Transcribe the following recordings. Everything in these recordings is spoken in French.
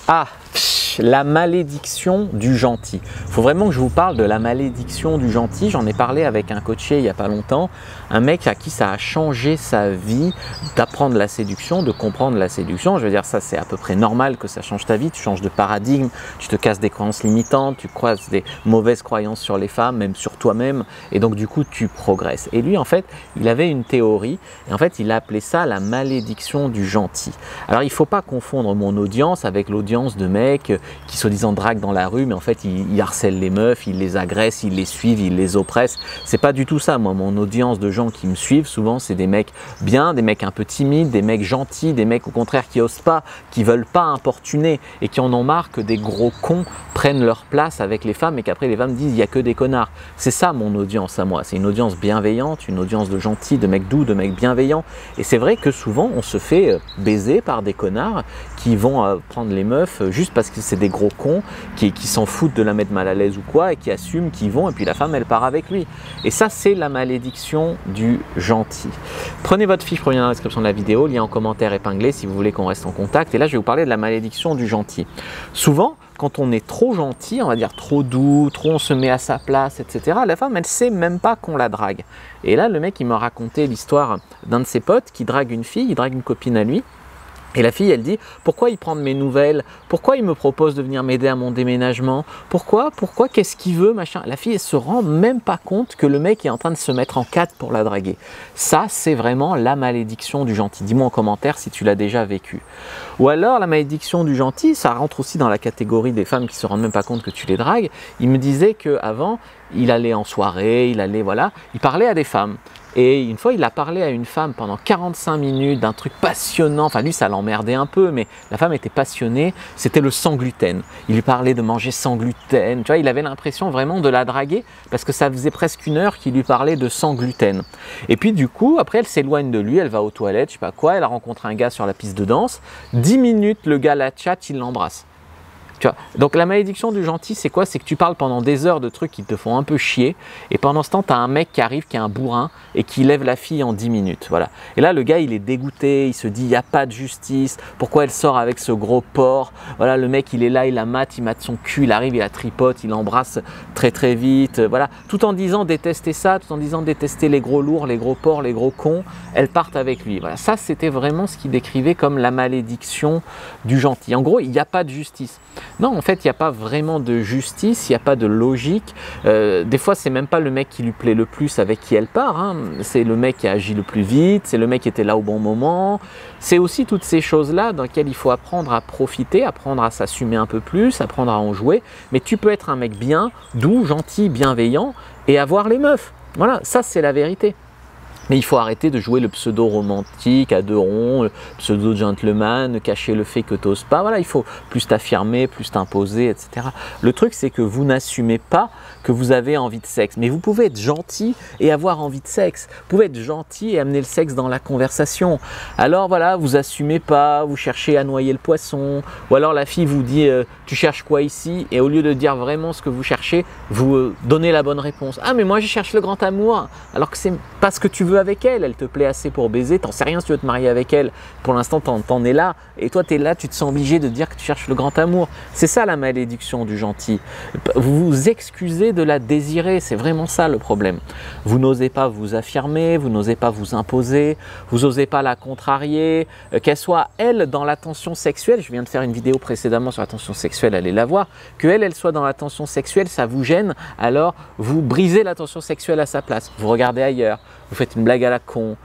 Ah, la malédiction du gentil. Il faut vraiment que je vous parle de la malédiction du gentil. J'en ai parlé avec un coaché il n'y a pas longtemps, un mec à qui ça a changé sa vie d'apprendre la séduction, de comprendre la séduction. Je veux dire, ça c'est à peu près normal que ça change ta vie. Tu changes de paradigme, tu te casses des croyances limitantes, tu croises des mauvaises croyances sur les femmes, même sur toi-même, et donc du coup tu progresses. Et lui en fait, il avait une théorie, et en fait il a appelé ça la malédiction du gentil. Alors il ne faut pas confondre mon audience avec l'audience de mecs qui soi-disant draguent dans la rue, mais en fait ils harcèlent les meufs, ils les agressent, ils les suivent, ils les oppressent. C'est pas du tout ça. Moi, mon audience de gens qui me suivent, souvent c'est des mecs bien, des mecs un peu timides, des mecs gentils, des mecs au contraire qui osent pas, qui veulent pas importuner et qui en ont marre que des gros cons prennent leur place avec les femmes et qu'après les femmes disent il y a que des connards. C'est ça mon audience à moi. C'est une audience bienveillante, une audience de gentils, de mecs doux, de mecs bienveillants. Et c'est vrai que souvent on se fait baiser par des connards qui vont prendre les meufs juste parce que c'est des gros cons qui s'en foutent de la mettre mal à l'aise ou quoi et qui assument qu'ils vont et puis la femme elle part avec lui. Et ça c'est la malédiction du gentil. Prenez votre fiche, prenez dans la description de la vidéo, lien en commentaire épinglé si vous voulez qu'on reste en contact. Et là je vais vous parler de la malédiction du gentil. Souvent quand on est trop gentil, on va dire trop doux, trop on se met à sa place, etc. La femme, elle ne sait même pas qu'on la drague. Et là, le mec, il m'a raconté l'histoire d'un de ses potes qui drague une fille, il drague une copine à lui. Et la fille, elle dit, pourquoi il prend de mes nouvelles? Pourquoi il me propose de venir m'aider à mon déménagement? Pourquoi? Qu'est-ce qu'il veut, machin? La fille, elle se rend même pas compte que le mec est en train de se mettre en quatre pour la draguer. Ça, c'est vraiment la malédiction du gentil. Dis-moi en commentaire si tu l'as déjà vécu. Ou alors, la malédiction du gentil, ça rentre aussi dans la catégorie des femmes qui se rendent même pas compte que tu les dragues. Il me disait qu'avant, il allait en soirée, il parlait à des femmes. Et une fois, il a parlé à une femme pendant 45 minutes d'un truc passionnant. Enfin, lui, ça l'emmerdait un peu, mais la femme était passionnée. C'était le sans gluten. Il lui parlait de manger sans gluten. Tu vois, il avait l'impression vraiment de la draguer parce que ça faisait presque une heure qu'il lui parlait de sans gluten. Et puis, du coup, après, elle s'éloigne de lui. Elle va aux toilettes, je sais pas quoi. Elle a rencontré un gars sur la piste de danse. 10 minutes, le gars la tchatche, il l'embrasse. Tu vois, donc la malédiction du gentil, c'est quoi? C'est que tu parles pendant des heures de trucs qui te font un peu chier et pendant ce temps, tu as un mec qui arrive, qui est un bourrin et qui lève la fille en 10 minutes. Voilà. Et là, le gars, il est dégoûté, il se dit, il n'y a pas de justice, pourquoi elle sort avec ce gros porc? Voilà, le mec, il est là, il mate son cul, il arrive, il la tripote, il l'embrasse très très vite. Voilà, tout en disant détester ça, tout en disant détester les gros lourds, les gros porcs, les gros cons, elles partent avec lui. Voilà, ça, c'était vraiment ce qu'il décrivait comme la malédiction du gentil. En gros, il n'y a pas de justice. Non, en fait, il n'y a pas vraiment de justice, il n'y a pas de logique. Des fois, c'est même pas le mec qui lui plaît le plus avec qui elle part. Hein. C'est le mec qui a agi le plus vite, c'est le mec qui était là au bon moment. C'est aussi toutes ces choses-là dans lesquelles il faut apprendre à profiter, apprendre à s'assumer un peu plus, apprendre à en jouer. Mais tu peux être un mec bien, doux, gentil, bienveillant et avoir les meufs. Voilà, ça c'est la vérité. Mais il faut arrêter de jouer le pseudo-romantique à deux ronds, le pseudo-gentleman, cacher le fait que tu n'oses pas. Voilà, il faut plus t'affirmer, plus t'imposer, etc. Le truc, c'est que vous n'assumez pas que vous avez envie de sexe. Mais vous pouvez être gentil et avoir envie de sexe. Vous pouvez être gentil et amener le sexe dans la conversation. Alors voilà, vous assumez pas, vous cherchez à noyer le poisson. Ou alors la fille vous dit tu cherches quoi ici? Et au lieu de dire vraiment ce que vous cherchez, vous donnez la bonne réponse. Ah mais moi je cherche le grand amour. Alors que c'est pas ce que tu veux avec elle. Elle te plaît assez pour baiser. T'en sais rien si tu veux te marier avec elle. Pour l'instant t'en es là. Et toi t'es là, tu te sens obligé de dire que tu cherches le grand amour. C'est ça la malédiction du gentil. Vous vous excusez de la désirer, c'est vraiment ça le problème. Vous n'osez pas vous affirmer, vous n'osez pas vous imposer, vous n'osez pas la contrarier, qu'elle soit elle dans l'attention sexuelle, je viens de faire une vidéo précédemment sur l'attention sexuelle, allez la voir, que elle soit dans l'attention sexuelle, ça vous gêne, alors vous brisez l'attention sexuelle à sa place, vous regardez ailleurs, vous faites une blague à la con,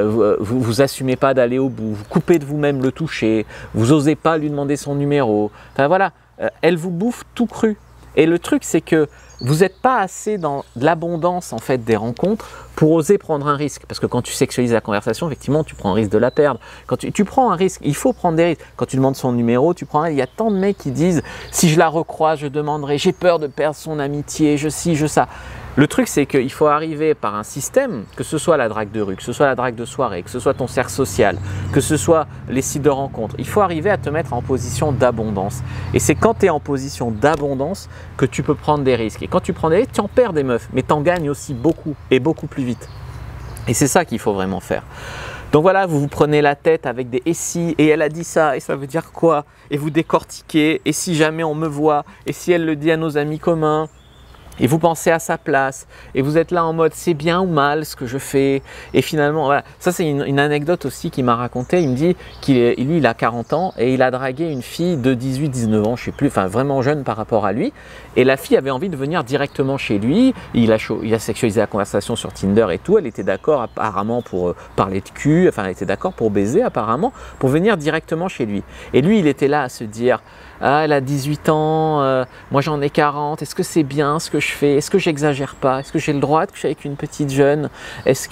vous assumez pas d'aller au bout, vous coupez de vous-même le toucher, vous osez pas lui demander son numéro, enfin voilà, elle vous bouffe tout cru. Et le truc, c'est que vous n'êtes pas assez dans l'abondance en fait des rencontres pour oser prendre un risque. Parce que quand tu sexualises la conversation, effectivement, tu prends un risque de la perdre. Quand tu prends un risque, il faut prendre des risques. Quand tu demandes son numéro, tu prends un... Il y a tant de mecs qui disent « si je la recroise, je demanderai, j'ai peur de perdre son amitié, je ci, je ça ». Le truc, c'est qu'il faut arriver par un système, que ce soit la drague de rue, que ce soit la drague de soirée, que ce soit ton cercle social, que ce soit les sites de rencontres. Il faut arriver à te mettre en position d'abondance. Et c'est quand tu es en position d'abondance que tu peux prendre des risques. Et quand tu prends des risques, tu en perds des meufs, mais tu en gagnes aussi beaucoup et beaucoup plus vite. Et c'est ça qu'il faut vraiment faire. Donc voilà, vous vous prenez la tête avec des « et si » et elle a dit ça et ça veut dire quoi? Et vous décortiquez, et si jamais on me voit, et si elle le dit à nos amis communs, et vous pensez à sa place, et vous êtes là en mode c'est bien ou mal ce que je fais, et finalement, voilà. Ça c'est une anecdote aussi qu'il m'a raconté. Il me dit lui il a 40 ans et il a dragué une fille de 18-19 ans, je sais plus, enfin vraiment jeune par rapport à lui, et la fille avait envie de venir directement chez lui. Il a sexualisé la conversation sur Tinder et tout, elle était d'accord apparemment pour parler de cul, enfin elle était d'accord pour baiser apparemment, pour venir directement chez lui. Et lui il était là à se dire ah, elle a 18 ans, moi j'en ai 40, est-ce que c'est bien ce que je fais? Est-ce que j'exagère pas? Est-ce que j'ai le droit de coucher avec une petite jeune? Est-ce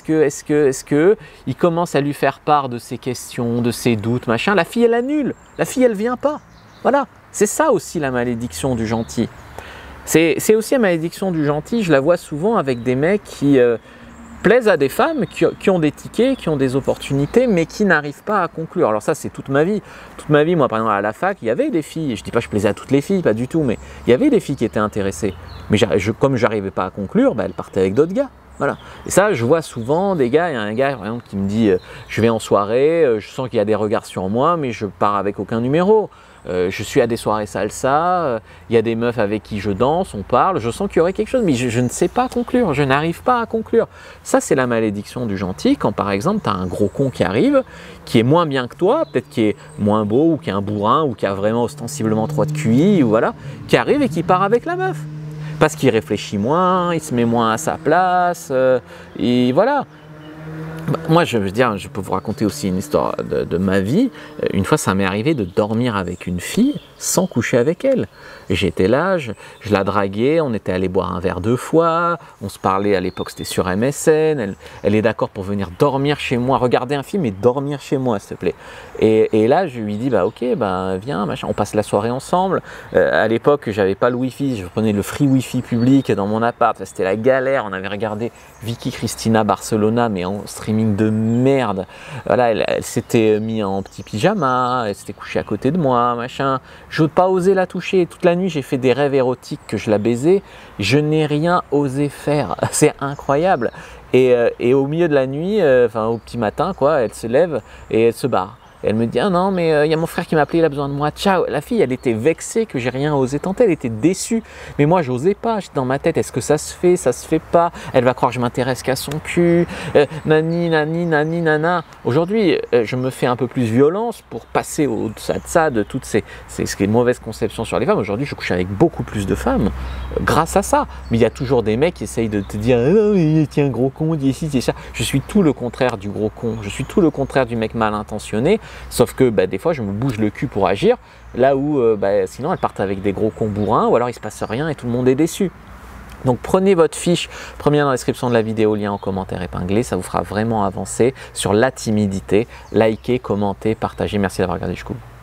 que il commence à lui faire part de ses questions, de ses doutes, machin. La fille elle annule, la fille elle vient pas. Voilà, c'est ça aussi la malédiction du gentil. C'est aussi la malédiction du gentil, je la vois souvent avec des mecs qui plaisent à des femmes qui ont des tickets, qui ont des opportunités, mais qui n'arrivent pas à conclure. Alors ça, c'est toute ma vie. Toute ma vie, moi, par exemple, à la fac, il y avait des filles. Je ne dis pas que je plaisais à toutes les filles, pas du tout, mais il y avait des filles qui étaient intéressées. Mais comme je n'arrivais pas à conclure, elles partaient avec d'autres gars. Voilà. Et ça, je vois souvent des gars. Il y a un gars, par exemple, qui me dit je vais en soirée, je sens qu'il y a des regards sur moi, mais je pars avec aucun numéro. Je suis à des soirées salsa, il y a des meufs avec qui je danse, on parle, je sens qu'il y aurait quelque chose, mais je ne sais pas conclure, je n'arrive pas à conclure. Ça, c'est la malédiction du gentil, quand par exemple, tu as un gros con qui arrive, qui est moins bien que toi, peut-être qui est moins beau, ou qui est un bourrin, ou qui a vraiment ostensiblement trop de QI, ou voilà, qui arrive et qui part avec la meuf. Parce qu'il réfléchit moins, il se met moins à sa place, et voilà. Moi, je veux dire, je peux vous raconter aussi une histoire de ma vie. Une fois, ça m'est arrivé de dormir avec une fille sans coucher avec elle. J'étais là, je la draguais, on était allé boire un verre 2 fois, on se parlait à l'époque, c'était sur MSN, elle est d'accord pour venir dormir chez moi, regarder un film et dormir chez moi, s'il te plaît. Et là, je lui dis, bah ok, bah viens, machin, on passe la soirée ensemble. À l'époque, j'avais pas le Wi-Fi, je prenais le free Wi-Fi public dans mon appart, c'était la galère, on avait regardé Vicky Cristina Barcelona, mais en streaming de merde. Voilà, elle s'était mis en petit pyjama, elle s'était couchée à côté de moi, machin. Je n'ai pas osé la toucher. Toute la nuit, j'ai fait des rêves érotiques que je la baisais. Je n'ai rien osé faire. C'est incroyable. Et au milieu de la nuit, enfin au petit matin, quoi, elle se lève et elle se barre. Et elle me dit ah non mais il y a mon frère qui m'a appelé, il a besoin de moi, ciao. La fille elle était vexée que j'ai rien osé tenter, elle était déçue, mais moi j'osais pas. J'étais dans ma tête, est-ce que ça se fait pas, elle va croire que je m'intéresse qu'à son cul, nani nana. Aujourd'hui je me fais un peu plus violence pour passer au-delà de ça, de toutes ces mauvaises conceptions sur les femmes. Aujourd'hui je couche avec beaucoup plus de femmes grâce à ça, mais il y a toujours des mecs qui essayent de te dire ah non mais tiens gros con, dis ci, dis ça. Je suis tout le contraire du gros con, je suis tout le contraire du mec mal intentionné. Sauf que des fois, je me bouge le cul pour agir, là où sinon, elles partent avec des gros cons bourrins, ou alors il ne se passe rien et tout le monde est déçu. Donc prenez votre fiche, prenez dans la description de la vidéo, lien en commentaire épinglé, ça vous fera vraiment avancer sur la timidité. Likez, commentez, partagez. Merci d'avoir regardé jusqu'au bout.